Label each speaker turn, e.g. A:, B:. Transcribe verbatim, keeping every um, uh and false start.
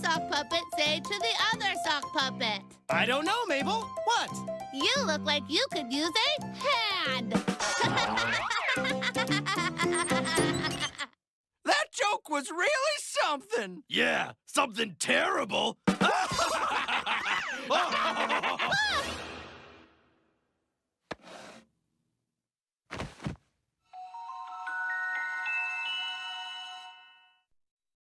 A: sock puppet say to the other sock puppet?
B: I don't know, Mabel. What?
A: You look like you could use a hand.
B: That joke was really something.
C: Yeah, something terrible.
A: Ah!